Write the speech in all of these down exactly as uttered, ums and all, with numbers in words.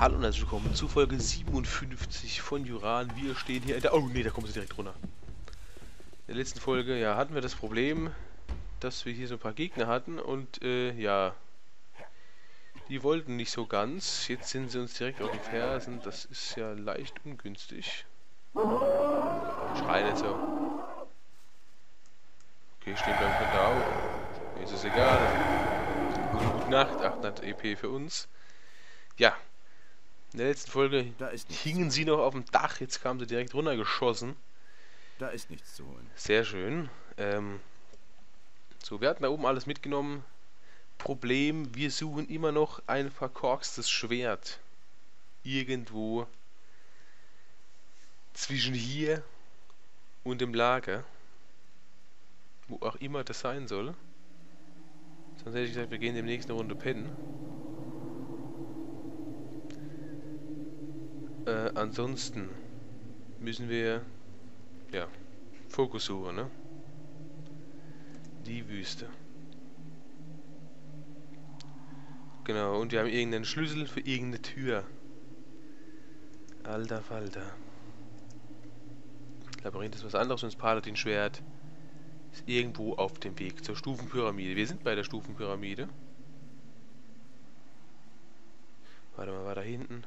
Hallo und herzlich willkommen zu Folge siebenundfünfzig von Juran. Wir stehen hier in der... Oh ne, da kommen sie direkt runter. In der letzten Folge, ja, hatten wir das Problem, dass wir hier so ein paar Gegner hatten und, äh, ja... Die wollten nicht so ganz. Jetzt sind sie uns direkt auf den Fersen. Das ist ja leicht ungünstig. Schrei nicht so. Okay, stehen bleiben können da auch. Mir ist es egal. Gute, gute Nacht. achthundert E P für uns. Ja. In der letzten Folge hingen sie noch auf dem Dach. Jetzt kamen sie direkt runtergeschossen. Da ist nichts zu holen. Sehr schön. Ähm, so, wir hatten da oben alles mitgenommen. Problem, wir suchen immer noch ein verkorkstes Schwert. Irgendwo zwischen hier und dem Lager. Wo auch immer das sein soll. Sonst hätte ich gesagt, wir gehen demnächst eine Runde pennen. Äh, ansonsten müssen wir, ja, Fokus suchen, ne? Die Wüste. Genau, und wir haben irgendeinen Schlüssel für irgendeine Tür. Alter Falter. Labyrinth ist was anderes und das Paladin-Schwert ist irgendwo auf dem Weg zur Stufenpyramide. Wir sind bei der Stufenpyramide. Warte mal, war da hinten?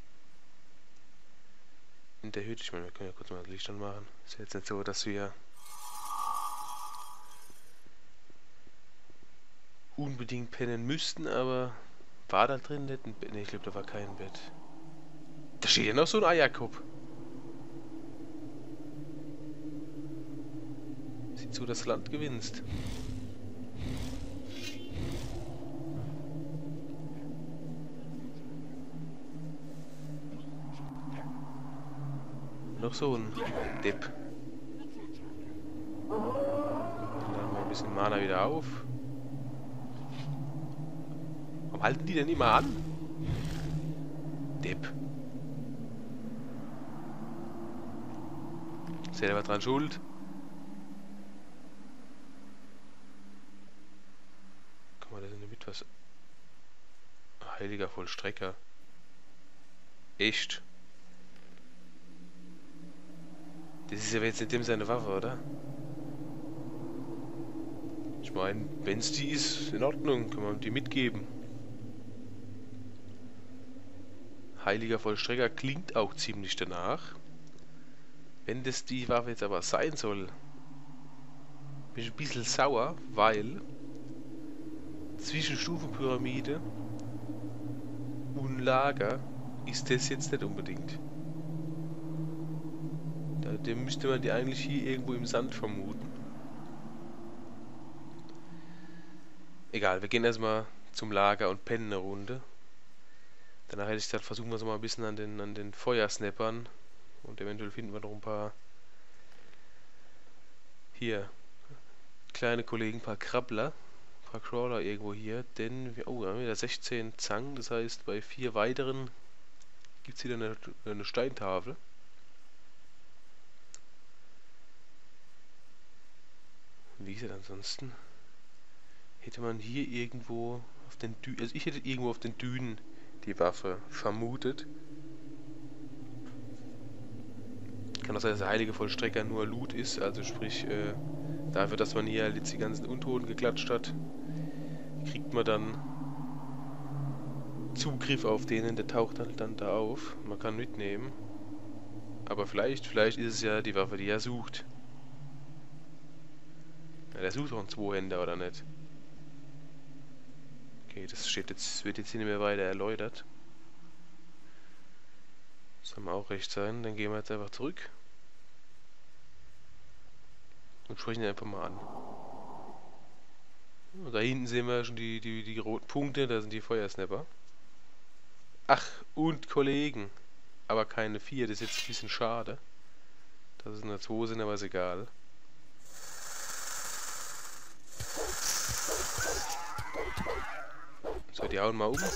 In der Hütte, ich meine, wir können ja kurz mal das Licht anmachen. Ist ja jetzt nicht so, dass wir unbedingt pennen müssten, aber war da drin nicht ein Bett? Ne, ich glaube, da war kein Bett. Da steht ja noch so ein Eierkopf. Sieht so, das Land gewinnst. Noch so ein Depp. Dann laden wir ein bisschen Mana wieder auf. Warum halten die denn immer an? Depp. Ist ja aber dran schuld. Guck mal, da sind mit was. Heiliger Vollstrecker. Echt? Das ist ja jetzt nicht dem seine Waffe, oder? Ich meine, wenn es die ist, in Ordnung, kann man die mitgeben. Heiliger Vollstrecker klingt auch ziemlich danach. Wenn das die Waffe jetzt aber sein soll, bin ich ein bisschen sauer, weil zwischen Stufenpyramide und Lager ist das jetzt nicht unbedingt. Da dem müsste man die eigentlich hier irgendwo im Sand vermuten. Egal, wir gehen erstmal zum Lager und pennen eine Runde. Danach hätte ich gesagt, versuchen wir es mal ein bisschen an den, an den Feuersnappern. Und eventuell finden wir noch ein paar... Hier. Kleine Kollegen, ein paar Krabbler. Ein paar Crawler irgendwo hier. Denn, wir, oh, wir haben wieder sechzehn Zangen. Das heißt, bei vier weiteren gibt es wieder eine, eine Steintafel. Wie gesagt, ansonsten hätte man hier irgendwo auf den Dünen... Also ich hätte irgendwo auf den Dünen die Waffe vermutet. Kann auch sein, dass der heilige Vollstrecker nur Loot ist, also sprich, äh, dafür, dass man hier jetzt die ganzen Untoten geklatscht hat, kriegt man dann Zugriff auf denen, der taucht halt dann da auf. Man kann mitnehmen. Aber vielleicht, vielleicht ist es ja die Waffe, die er sucht. Ja, der sucht doch einen Zweihänder, oder nicht? Okay, das steht jetzt, wird jetzt hier nicht mehr weiter erläutert. Soll mir auch recht sein. Dann gehen wir jetzt einfach zurück. Und sprechen ihn einfach mal an. Und da hinten sehen wir schon die, die, die roten Punkte, da sind die Feuersnapper. Ach, und Kollegen. Aber keine vier, das ist jetzt ein bisschen schade. Dass es nur zwei sind, aber ist egal. So, die hauen mal um.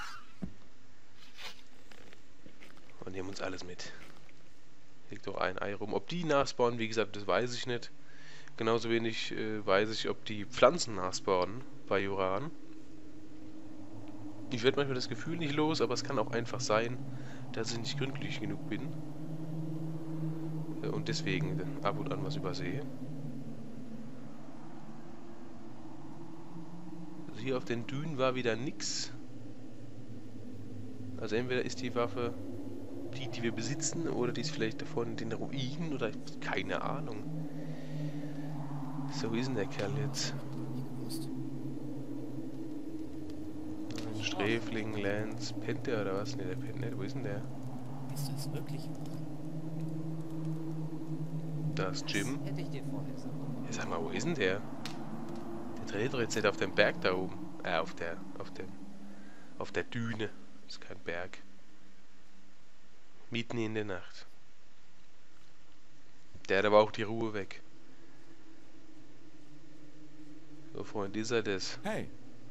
Und nehmen uns alles mit. Liegt doch ein Ei rum. Ob die nachspawnen, wie gesagt, das weiß ich nicht. Genauso wenig äh, weiß ich, ob die Pflanzen nachspawnen bei Juran. Ich werde manchmal das Gefühl nicht los, aber es kann auch einfach sein, dass ich nicht gründlich genug bin. Und deswegen ab und an was übersehe. Also hier auf den Dünen war wieder nix. Also entweder ist die Waffe die, die wir besitzen, oder die ist vielleicht davon in den Ruinen, oder keine Ahnung. So ist denn der Kerl jetzt? Ein Sträfling, Lance, pennt der oder was? Ne, der pennt nicht. Wo ist denn der? Bist du es wirklich? Da ist Jim. Das hätte ich dir vorher sagen. Ja, sag mal, wo ist denn der? Der dreht doch jetzt nicht auf dem Berg da oben. Äh, auf der, auf dem, auf der Düne. Das ist kein Berg. Mitten in der Nacht. Der hat aber auch die Ruhe weg. So, Freund, ist er das? Hey.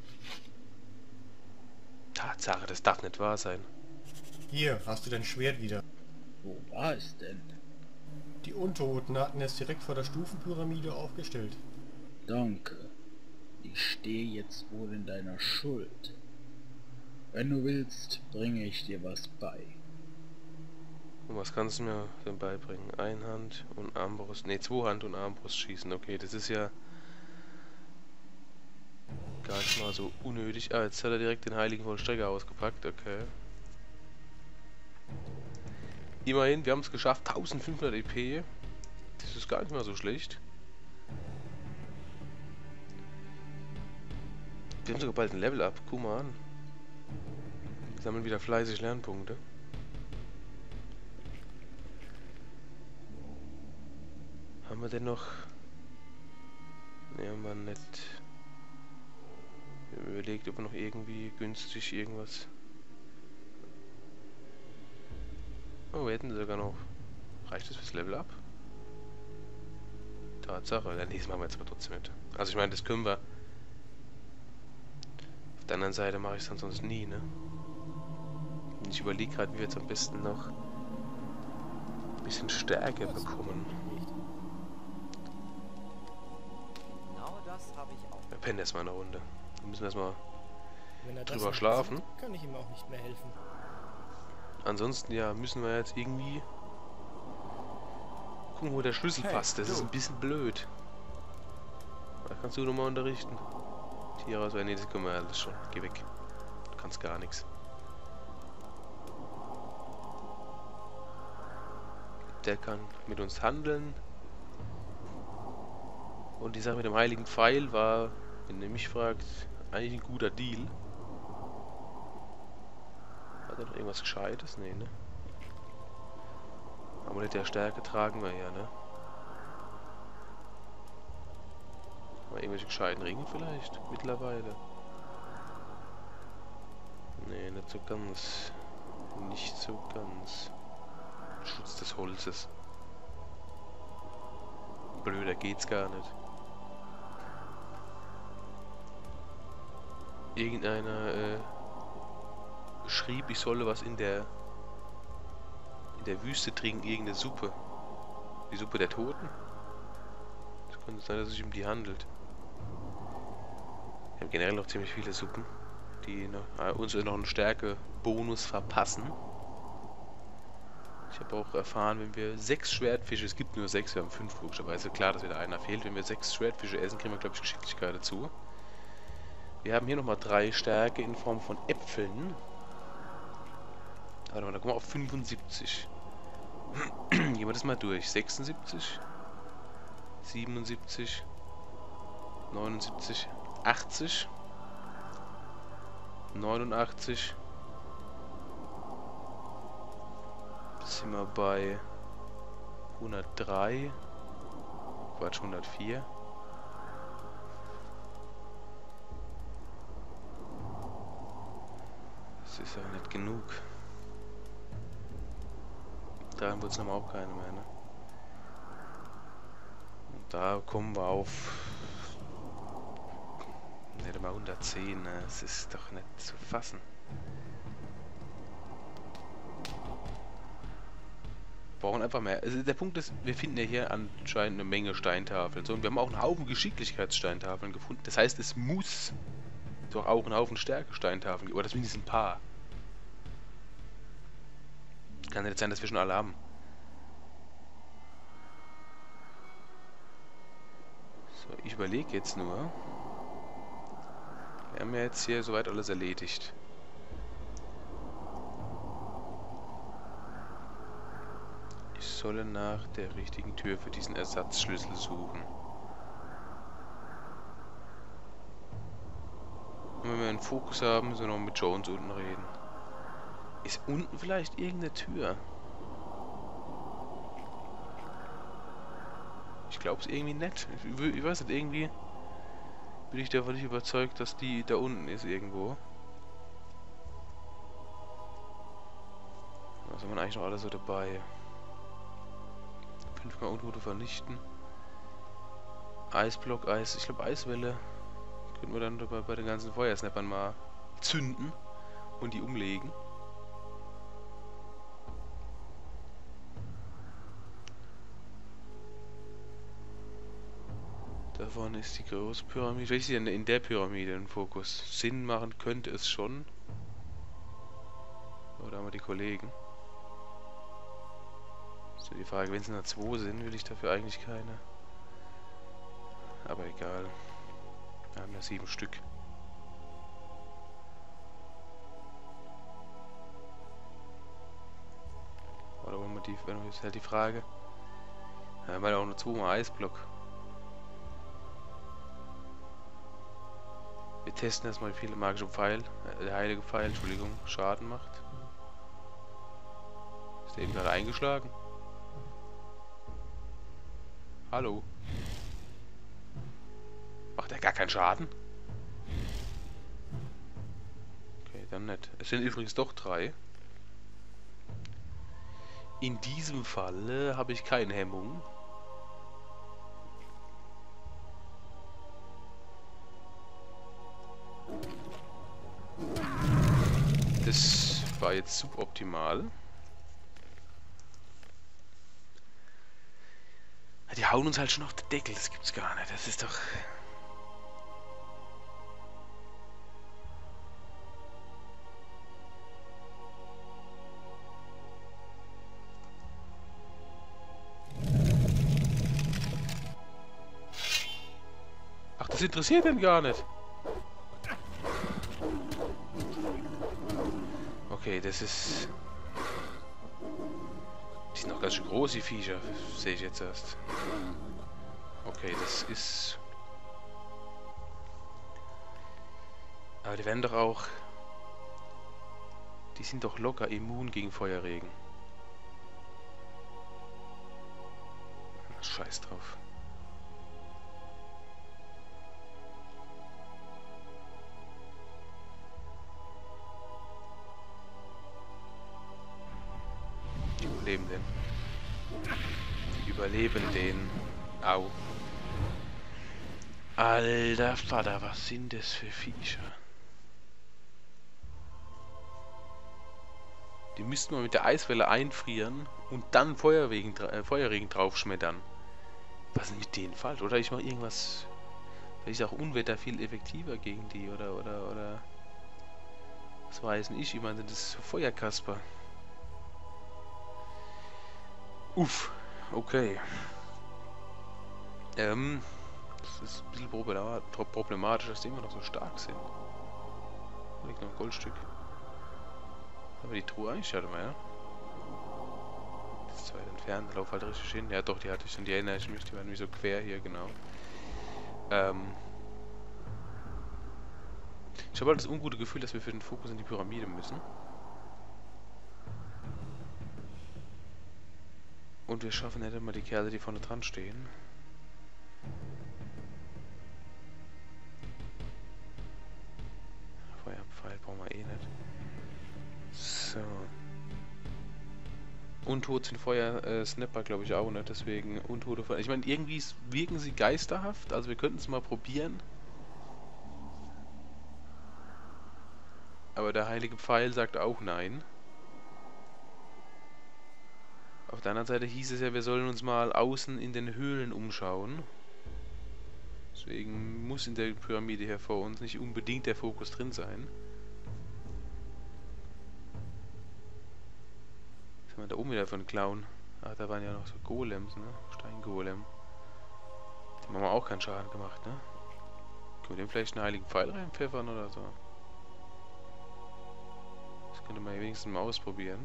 Tatsache, das darf nicht wahr sein. Hier, hast du dein Schwert wieder. Wo war es denn? Die Untoten hatten es direkt vor der Stufenpyramide aufgestellt. Danke. Ich stehe jetzt wohl in deiner Schuld. Wenn du willst, bringe ich dir was bei. Und was kannst du mir denn beibringen? Einhand und Armbrust. Ne, Zweihand und Armbrust schießen. Okay, das ist ja gar nicht mal so unnötig. Ah, jetzt hat er direkt den heiligen Vollstrecker ausgepackt. Okay. Immerhin, wir haben es geschafft. eintausendfünfhundert E P. Das ist gar nicht mal so schlecht. Wir haben sogar bald ein Level up. Guck mal an. Wir sammeln wieder fleißig Lernpunkte. Haben wir denn noch... Ne, haben wir nicht... Wir haben überlegt, ob wir noch irgendwie günstig irgendwas... Oh, wir hätten sogar noch... Reicht das fürs Level up? Tatsache. Ja, nee, das machen wir jetzt aber trotzdem nicht. Also ich meine, das können wir... Auf der anderen Seite mache ich es dann sonst nie, ne? Und ich überlege gerade, wie wir jetzt am besten noch... ein bisschen Stärke bekommen. Wir pennen erstmal eine Runde. Wir müssen erstmal Wenn er das drüber nicht schlafen. sieht, kann ich ihm auch nicht mehr helfen. Ansonsten, ja, müssen wir jetzt irgendwie gucken, wo der Schlüssel Hey, passt. Das du. ist ein bisschen blöd. Da kannst du nochmal unterrichten. Tiere aus, nee, das können wir alles schon. Geh weg. Du kannst gar nichts. Der kann mit uns handeln. Und die Sache mit dem heiligen Pfeil war, wenn ihr mich fragt, eigentlich ein guter Deal. Hat er noch irgendwas Gescheites? Nee, ne? Amulett der Stärke tragen wir ja, ne? Haben wir irgendwelche gescheiten Ringe vielleicht? Mittlerweile? Nee, nicht so ganz. Nicht so ganz. Schutz des Holzes. Blöder geht's gar nicht. Irgendeiner äh, schrieb, ich solle was in der in der Wüste trinken, irgendeine Suppe. Die Suppe der Toten? Es könnte sein, dass es sich um die handelt. Wir haben generell noch ziemlich viele Suppen, die noch, äh, uns noch einen Stärke-Bonus verpassen. Ich habe auch erfahren, wenn wir sechs Schwertfische, es gibt nur sechs, wir haben fünf logischerweise, klar, dass wieder einer fehlt. Wenn wir sechs Schwertfische essen, kriegen wir, glaube ich, Geschicklichkeit dazu. Wir haben hier nochmal drei Stärke in Form von Äpfeln. Warte mal, da kommen wir auf fünfundsiebzig. Gehen wir das mal durch. sechsundsiebzig, siebenundsiebzig, neunundsiebzig, achtzig, neunundachtzig. Jetzt sind wir bei hundertdrei. Quatsch, hundertvier. Das ist ja nicht genug. Da wird es nochmal auch keine mehr, ne? Und da kommen wir auf... Nicht mal hundertzehn, ne? Das ist doch nicht zu fassen. Wir brauchen einfach mehr. Also der Punkt ist, wir finden ja hier anscheinend eine Menge Steintafeln. So, und wir haben auch einen Haufen Geschicklichkeitssteintafeln gefunden. Das heißt, es muss doch auch einen Haufen Stärkesteintafeln gibt. Oder zumindest ein paar. Kann ja nicht sein, dass wir schon alle haben. So, ich überlege jetzt nur. Wir haben ja jetzt hier soweit alles erledigt. Ich solle nach der richtigen Tür für diesen Ersatzschlüssel suchen. Und wenn wir einen Fokus haben, müssen wir noch mit Jones unten reden. Ist unten vielleicht irgendeine Tür? Ich glaube es irgendwie nicht. Ich, ich weiß nicht, irgendwie bin ich davon nicht überzeugt, dass die da unten ist irgendwo. Was haben wir eigentlich noch alles so dabei? Fünfmal Untote vernichten. Eisblock, Eis. Ich glaube Eiswelle könnten wir dann dabei bei den ganzen Feuersnappern mal zünden und die umlegen. Da vorne ist die große Pyramide. Vielleicht ist sie in der Pyramide im Fokus. Sinn machen könnte es schon. Oder haben wir die Kollegen? So die Frage, wenn es nur zwei sind, will ich dafür eigentlich keine. Aber egal. Wir haben ja sieben Stück. Oder wollen wir die, wenn wir ist halt die Frage. Ja, wir haben ja auch nur zweimal Eisblock. Wir testen erstmal, wie viel der magische Pfeil, äh, der heilige Pfeil, Entschuldigung, Schaden macht. Ist der eben gerade eingeschlagen? Hallo? Macht er gar keinen Schaden? Okay, dann nicht. Es sind übrigens doch drei. In diesem Fall habe ich keine Hemmung. Das war jetzt suboptimal. Die hauen uns halt schon auf den Deckel, das gibt's gar nicht. Das ist doch... Ach, das interessiert den gar nicht. Okay, das ist... Die sind noch ganz schön groß, die Viecher, sehe ich jetzt erst. Okay, das ist... Aber die werden doch auch... Die sind doch locker immun gegen Feuerregen. Scheiß drauf. Die überleben den. Die überleben den. Au. Alter Vater, was sind das für Viecher? Die müssten wir mit der Eiswelle einfrieren und dann Feuerregen, äh, Feuerregen draufschmettern. Was ist mit denen falsch? Oder ich mache irgendwas... Vielleicht ist auch Unwetter viel effektiver gegen die, oder, oder, oder... Was weiß ich? Ich meine, das ist Feuerkasper. Uff, okay. Ähm, das ist ein bisschen problematisch, dass die immer noch so stark sind. Da liegt noch ein Goldstück. Aber die Truhe eigentlich hatte man, ja. Das ist weit entfernt, lauf halt richtig hin. Ja doch, die hatte ich und die erinnere ich mich, die waren nämlich so quer hier, genau. Ähm. Ich habe halt das ungute Gefühl, dass wir für den Fokus in die Pyramide müssen. Und wir schaffen nicht immer die Kerle, die vorne dran stehen. Feuerpfeil brauchen wir eh nicht. So. Untot sind Feuer äh, Snapper, glaube ich, auch nicht. Deswegen Untote Feuer. Ich meine, irgendwie wirken sie geisterhaft. Also wir könnten es mal probieren. Aber der heilige Pfeil sagt auch nein. Auf der anderen Seite hieß es ja, wir sollen uns mal außen in den Höhlen umschauen. Deswegen muss in der Pyramide hier vor uns nicht unbedingt der Fokus drin sein. Was haben wir da oben wieder von Clown? Ach, da waren ja noch so Golems, ne? Steingolem. Dem haben wir auch keinen Schaden gemacht, ne? Können wir dem vielleicht einen heiligen Pfeil reinpfeffern oder so? Das könnte man ja wenigstens mal ausprobieren.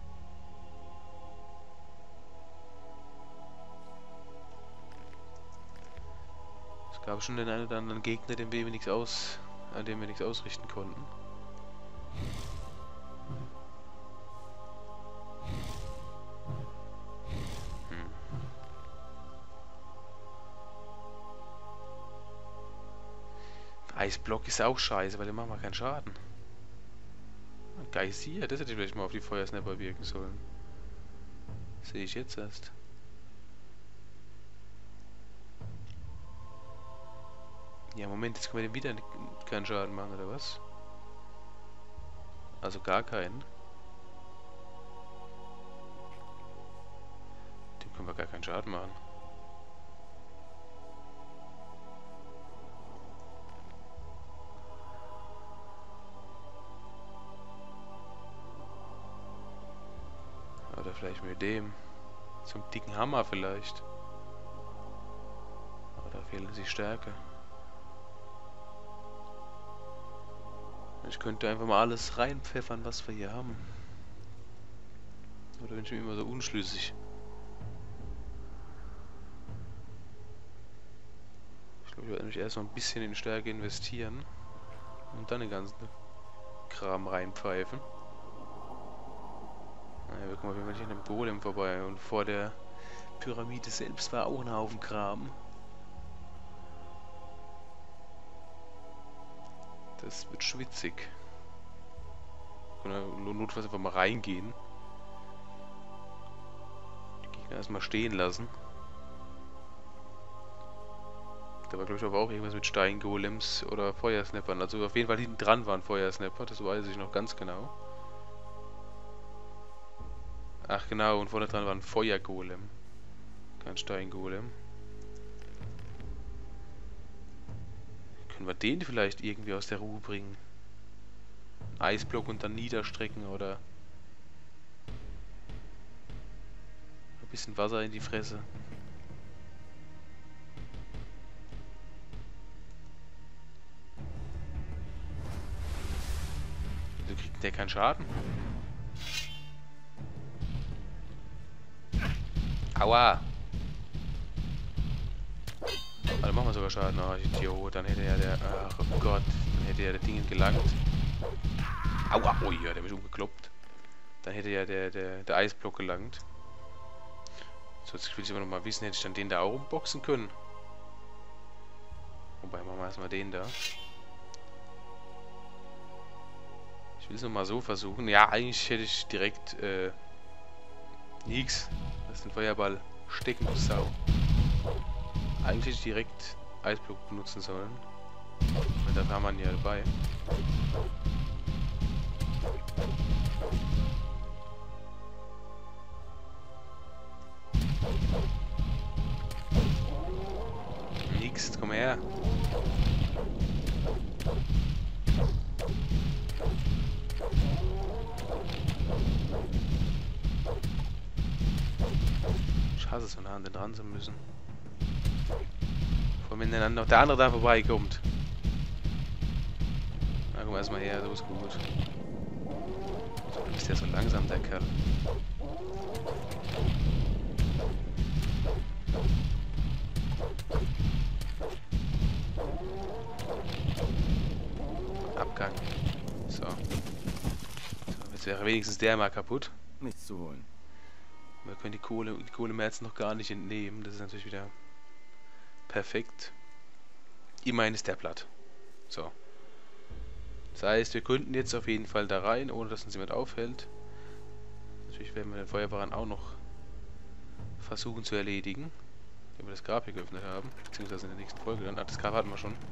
Es gab schon den einen oder anderen Gegner, dem wir nichts aus, an dem wir nichts ausrichten konnten. Hm. Eisblock ist auch scheiße, weil der macht mal keinen Schaden. Geysir, das hätte ich vielleicht mal auf die Feuersnapper wirken sollen. Sehe ich jetzt erst. Ja, Moment, jetzt können wir dem wieder keinen Schaden machen, oder was? Also gar keinen. Dem können wir gar keinen Schaden machen. Oder vielleicht mit dem. Zum dicken Hammer vielleicht. Aber da fehlen sie Stärke. Ich könnte einfach mal alles reinpfeffern, was wir hier haben. Oder bin ich mir immer so unschlüssig? Ich glaube, ich werde nämlich erst mal ein bisschen in Stärke investieren. Und dann den ganzen Kram reinpfeifen. Naja, wir kommen auf jeden Fall nicht an dem Golem vorbei. Und vor der Pyramide selbst war auch ein Haufen Kram. Das wird schwitzig. Können wir notfalls einfach mal reingehen. Die Gegner erstmal stehen lassen. Da war, glaube ich, aber auch irgendwas mit Steingolems oder Feuersnappern. Also auf jeden Fall hinten dran waren Feuersnapper, das weiß ich noch ganz genau. Ach genau, und vorne dran war ein Feuergolem. Kein Steingolem. Können wir den vielleicht irgendwie aus der Ruhe bringen? Eisblock und dann niederstrecken oder ein bisschen Wasser in die Fresse. Wieso kriegt der keinen Schaden? Aua! Also machen wir sogar Schaden. Oh, Idiot. Dann hätte ja der... Ach oh Gott. Dann hätte ja der Ding gelangt. Aua! Oh ja, der mich umgekloppt. Dann hätte ja der, der, der Eisblock gelangt. So, jetzt will ich aber noch mal wissen, hätte ich dann den da auch umboxen können. Wobei, machen wir erstmal den da. Ich will es nochmal so versuchen. Ja, eigentlich hätte ich direkt... Äh, nix. Das ist ein Feuerball. Stecken, du Sau. Eigentlich hätte ich direkt Eisblock benutzen sollen. Weil da war man ja dabei. Nix, jetzt komm her. Ich hasse es, so nah an den dran zu müssen. Vor allem, wenn dann noch der andere da vorbeikommt. Na, komm erstmal her, so ist gut. So, du bist ja so langsam, der Kerl. Abgang. So. So, jetzt wäre wenigstens der mal kaputt. Nichts zu holen. Wir können die Kohle, die Kohlemerz noch gar nicht entnehmen. Das ist natürlich wieder perfekt. Immerhin ist der platt. So. Das heißt, wir könnten jetzt auf jeden Fall da rein, ohne dass uns jemand aufhält. Natürlich werden wir den Feuerwehrern auch noch versuchen zu erledigen, wenn wir das Grab hier geöffnet haben. Beziehungsweise in der nächsten Folge dann. Ah, das Grab hatten wir schon.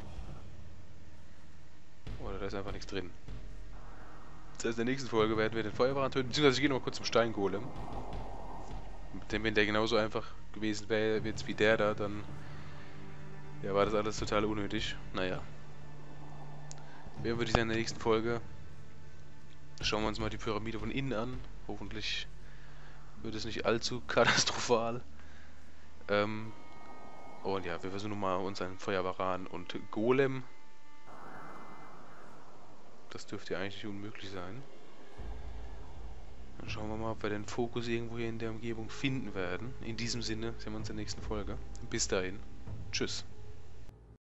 Oder da ist einfach nichts drin. Das heißt, in der nächsten Folge werden wir den Feuerwehrern töten. Beziehungsweise ich gehe noch mal kurz zum Steingolem. Denn wenn der genauso einfach gewesen wäre jetzt wie der da, dann Ja, war das alles total unnötig. Naja. Wer würde ich sagen, in der nächsten Folge schauen wir uns mal die Pyramide von innen an. Hoffentlich wird es nicht allzu katastrophal. Ähm, und ja, wir versuchen mal unseren Feuerwaran und Golem. Das dürfte ja eigentlich nicht unmöglich sein. Dann schauen wir mal, ob wir den Fokus irgendwo hier in der Umgebung finden werden. In diesem Sinne sehen wir uns in der nächsten Folge. Bis dahin. Tschüss.